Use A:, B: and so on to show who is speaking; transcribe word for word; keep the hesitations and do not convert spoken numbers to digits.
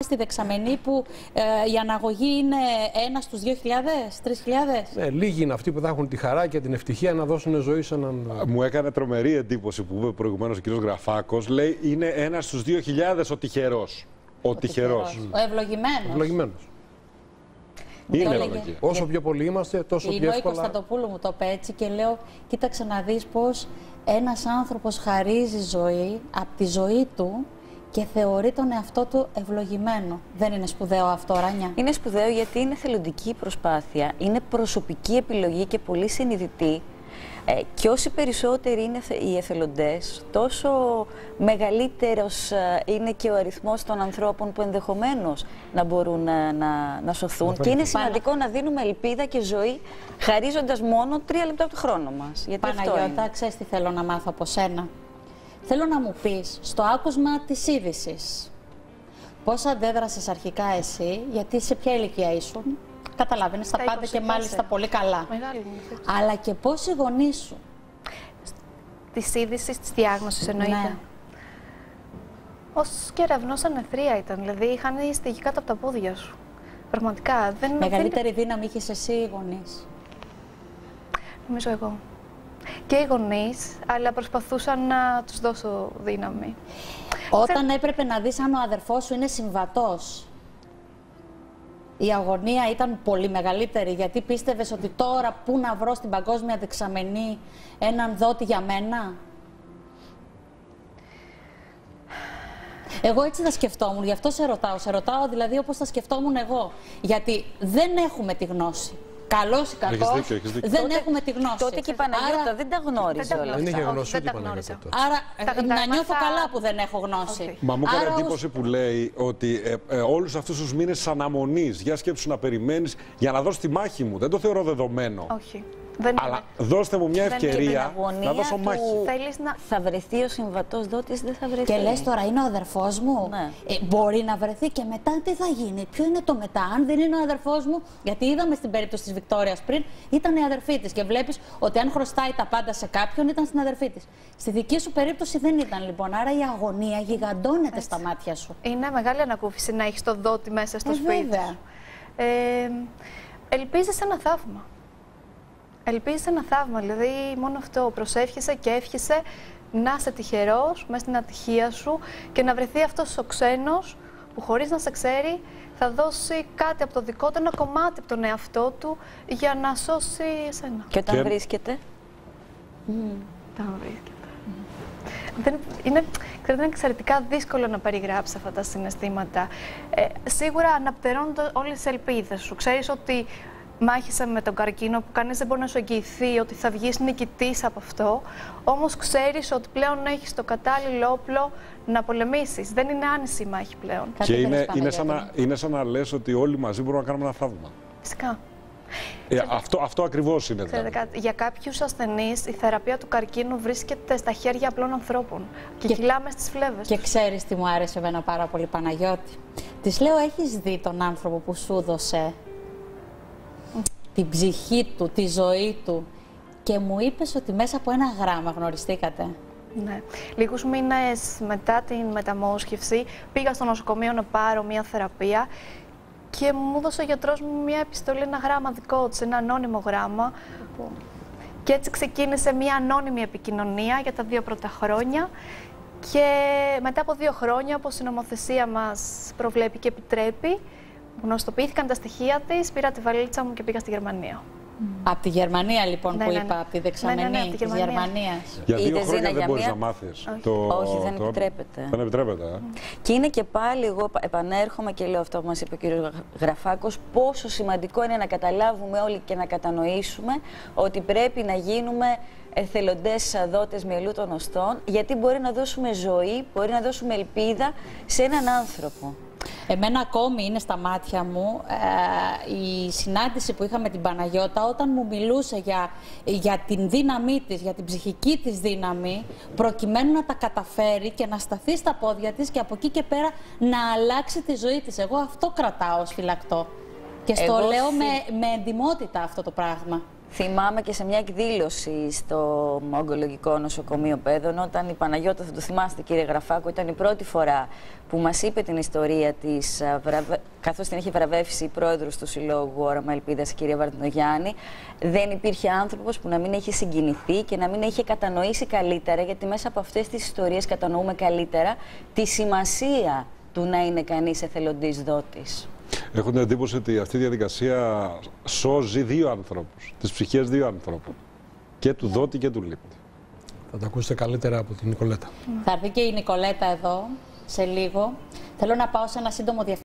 A: στη Δεξαμενή που ε, η αναγωγή είναι ένα στους δύο χιλιάδες, τρεις χιλιάδες.
B: Ναι, λίγοι είναι αυτοί που θα έχουν τη χαρά και την ευτυχία να δώσουν ζωή σε έναν.
C: Μου έκανε τρομερή εντύπωση που είπε προηγουμένως ο κ. Γραφάκος. Λέει είναι ένας στους δύο χιλιάδες ο τυχερός. Ο, ο τυχερός.
A: τυχερός. Ο ευλογημένος.
B: Ευλογημένος.
C: Είναι
A: έλεγε.
B: Όσο πιο πολλοί είμαστε, τόσο
A: η
B: πιο
A: Νόη
B: εύκολα.
A: Κωνσταντοπούλου μου το είπε έτσι και λέω: κοίταξε να δεις πως ένας άνθρωπος χαρίζει ζωή από τη ζωή του και θεωρεί τον εαυτό του ευλογημένο. Δεν είναι σπουδαίο αυτό, Ράνια?
D: Είναι σπουδαίο γιατί είναι θελοντική προσπάθεια, είναι προσωπική επιλογή και πολύ συνειδητή. Ε, και όσοι περισσότεροι είναι οι εθελοντές, τόσο μεγαλύτερος ε, είναι και ο αριθμός των ανθρώπων που ενδεχομένως να μπορούν να, να, να σωθούν. Και είναι σημαντικό να δίνουμε ελπίδα και ζωή, χαρίζοντας μόνο τρία λεπτά από το χρόνο μας. Γιατί
A: Παναγιώτα, ξέρεις τι θέλω να μάθω από σένα? Θέλω να μου πεις, στο άκουσμα της είδησης, πώς αντέδρασες αρχικά εσύ, γιατί σε ποια ηλικία ήσουν? Καταλάβαινες τα πάντα και μάλιστα πολύ καλά.
E: Μεγάλη μου.
A: Αλλά και πώς οι γονείς σου?
E: Της είδησης, της διάγνωσης εννοείται.
A: Ναι.
E: Ως κεραυνός ανεθρία ήταν, δηλαδή είχαν στηγεί κάτω από τα πόδια σου. Πραγματικά. Δεν,
A: Μεγαλύτερη
E: δεν...
A: δύναμη είχες εσύ οι γονείς?
E: Νομίζω εγώ. Και οι γονείς, αλλά προσπαθούσαν να τους δώσω δύναμη.
A: Όταν
E: Θε...
A: έπρεπε να δεις αν ο αδερφός σου είναι συμβατός, η αγωνία ήταν πολύ μεγαλύτερη, γιατί πίστευες ότι τώρα πού να βρω στην παγκόσμια δεξαμενή έναν δότη για μένα? Εγώ έτσι θα σκεφτόμουν, γι' αυτό σε ρωτάω. Σε ρωτάω δηλαδή όπως θα σκεφτόμουν εγώ. Γιατί δεν έχουμε τη γνώση. Καλός ή κακός, δεν
D: τότε,
A: έχουμε τη γνώση.
D: Τότε και η Παναγιώτα
A: Άρα,
D: δεν τα γνώριζε όλα αυτά.
B: Δεν είχε γνώση
E: δεν
B: ούτε η
E: τα
B: Παναγιώτα.
A: Άρα
E: τα
A: να νιώθω
E: θα...
A: καλά που δεν έχω γνώση.
E: Okay.
C: Μα μου έκανε
A: Άρα,
C: εντύπωση ως... που λέει ότι ε, ε, όλους αυτούς τους μήνες της αναμονής, για σκέψου να περιμένεις για να δώσεις τη μάχη μου. Δεν το θεωρώ δεδομένο.
E: Όχι. Δεν
C: Αλλά είναι. Δώστε μου μια ευκαιρία να δώσω μάχη.
D: Θέλεις να... Θα βρεθεί ο συμβατός δότης, δεν θα βρεθεί.
A: Και λες τώρα είναι ο αδερφός μου.
D: Ναι.
A: Ε, μπορεί να βρεθεί και μετά τι θα γίνει? Ποιο είναι το μετά? Αν δεν είναι ο αδερφός μου, γιατί είδαμε στην περίπτωση της Βικτόριας πριν, ήταν η αδερφή της. Και βλέπεις ότι αν χρωστάει τα πάντα σε κάποιον, ήταν στην αδερφή της. Στη δική σου περίπτωση δεν ήταν λοιπόν. Άρα η αγωνία γιγαντώνεται Έτσι. στα μάτια σου.
E: Είναι μεγάλη ανακούφιση να έχεις το δότη μέσα στο
A: ε,
E: σπίτι.
A: Βέβαια.
E: Ε, ελπίζεις ένα θαύμα. Ελπίζεις ένα θαύμα, δηλαδή μόνο αυτό. Προσεύχεσαι και εύχεσαι να είσαι τυχερός μέσα στην ατυχία σου και να βρεθεί αυτός ο ξένος που χωρίς να σε ξέρει θα δώσει κάτι από το δικό του, ένα κομμάτι από τον εαυτό του για να σώσει εσένα.
D: Και όταν
C: και...
D: βρίσκεται.
E: Mm. Όταν βρίσκεται. Mm. Δεν, είναι, ξέρετε, είναι εξαιρετικά δύσκολο να περιγράψεις αυτά τα συναισθήματα. Ε, σίγουρα αναπτερώνονται όλες τις ελπίδες σου. Ξέρεις ότι μάχεσαι με τον καρκίνο που κανείς δεν μπορεί να σου εγγυηθεί ότι θα βγεις νικητής από αυτό, όμως ξέρεις ότι πλέον έχεις το κατάλληλο όπλο να πολεμήσεις. Δεν είναι άνηση η μάχη πλέον.
C: Και είναι, είναι, σαν να, είναι σαν να λες ότι όλοι μαζί μπορούμε να κάνουμε ένα θαύμα.
E: Φυσικά.
C: Ε, αυτό, αυτό ακριβώς είναι.
E: Ξέρετε, δηλαδή. Για κάποιους ασθενείς η θεραπεία του καρκίνου βρίσκεται στα χέρια απλών ανθρώπων και, και κυλάμε στις φλέβες.
A: Και ξέρεις τι μου άρεσε εμένα πάρα πολύ, Παναγιώτη? Της λέω, έχεις δει τον άνθρωπο που σου δώσε την ψυχή του, τη ζωή του, και μου είπες ότι μέσα από ένα γράμμα γνωριστήκατε?
E: Ναι. Λίγους μήνες μετά την μεταμόσχευση πήγα στο νοσοκομείο να πάρω μια θεραπεία και μου έδωσε ο γιατρός μου μια επιστολή, ένα γράμμα δικό της, ένα ανώνυμο γράμμα. Και έτσι ξεκίνησε μια ανώνυμη επικοινωνία για τα δύο πρώτα χρόνια. Και μετά από δύο χρόνια, όπως η νομοθεσία μας προβλέπει και επιτρέπει, γνωστοποιήθηκαν τα στοιχεία της, πήρα τη βαλίτσα μου και πήγα στη Γερμανία.
A: Mm. Από τη Γερμανία λοιπόν
E: ναι,
A: που
E: ναι,
A: είπα,
E: ναι.
A: από τη Δεξαμενή
E: ναι, ναι, ναι,
A: της Γερμανία. Γερμανίας.
C: Για δύο
D: Είδες,
C: χρόνια δεν μπορείς
D: μια...
C: να μάθεις.
D: Όχι,
C: το...
D: Όχι δεν
C: το...
D: επιτρέπεται.
C: Δεν επιτρέπεται. Ε.
D: Mm. Και είναι και πάλι, εγώ επανέρχομαι και λέω αυτό που μας είπε ο κύριος Γραφάκος, πόσο σημαντικό είναι να καταλάβουμε όλοι και να κατανοήσουμε ότι πρέπει να γίνουμε εθελοντές δότες μυαλού των οστών, γιατί μπορεί να δώσουμε ζωή, μπορεί να δώσουμε ελπίδα σε έναν άνθρωπο.
A: Εμένα ακόμη είναι στα μάτια μου ε, η συνάντηση που είχα με την Παναγιώτα όταν μου μιλούσε για, για την δύναμή της, για την ψυχική της δύναμη, προκειμένου να τα καταφέρει και να σταθεί στα πόδια της και από εκεί και πέρα να αλλάξει τη ζωή της. Εγώ αυτό κρατάω ως φυλακτό. Και στο
D: Εγώ
A: λέω
D: θυ...
A: με, με εντιμότητα αυτό το πράγμα.
D: Θυμάμαι και σε μια εκδήλωση στο Ογκολογικό Νοσοκομείο Πέδων, όταν η Παναγιώτα, θα το θυμάστε κύριε Γραφάκο, ήταν η πρώτη φορά που μας είπε την ιστορία της, καθώς την είχε βραβεύσει η πρόεδρος του Συλλόγου Όραμα Ελπίδας, η κυρία Βαρδινογιάννη. Δεν υπήρχε άνθρωπος που να μην έχει συγκινηθεί και να μην έχει κατανοήσει καλύτερα, γιατί μέσα από αυτές τις ιστορίες κατανοούμε καλύτερα τη σημασία του να είναι κανείς εθελοντής δότης.
C: Έχω την εντύπωση ότι αυτή η διαδικασία σώζει δύο ανθρώπους, τις ψυχές δύο ανθρώπων. Και του δότη και του λήπτη.
B: Θα τα ακούσετε καλύτερα από την Νικολέτα.
A: Θα έρθει και η Νικολέτα εδώ σε λίγο. Θέλω να πάω σε ένα σύντομο διαφημιστικό.